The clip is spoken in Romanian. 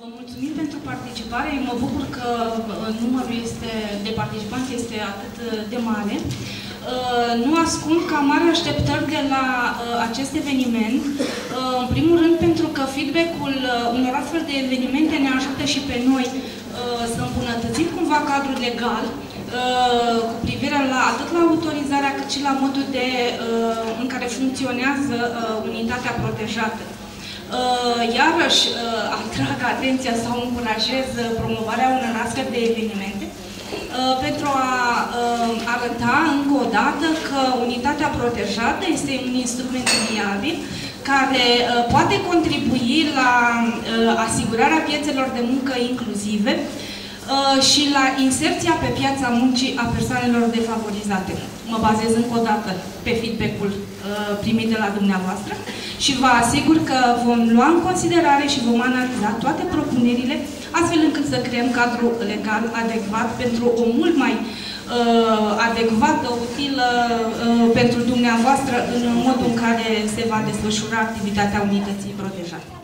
Vă mulțumim pentru participare. Mă bucur că numărul de participanți este atât de mare. Nu ascund că am mari așteptări de la acest eveniment. În primul rând pentru că feedback-ul unor astfel de evenimente ne ajută și pe noi să îmbunătățim cumva cadrul legal cu privire la atât la autorizarea cât și la modul în care funcționează unitatea protejată. Iarăși atrag atenția sau încurajez promovarea unor astfel de evenimente pentru a arăta încă o dată că unitatea protejată este un instrument viabil care poate contribui la asigurarea piețelor de muncă inclusive și la inserția pe piața muncii a persoanelor defavorizate. Mă bazez încă o dată pe feedback-ul primit de la dumneavoastră și vă asigur că vom lua în considerare și vom analiza toate propunerile astfel încât să creăm cadrul legal adecvat pentru o mult mai adecvată, utilă pentru dumneavoastră în modul în care se va desfășura activitatea unității protejate.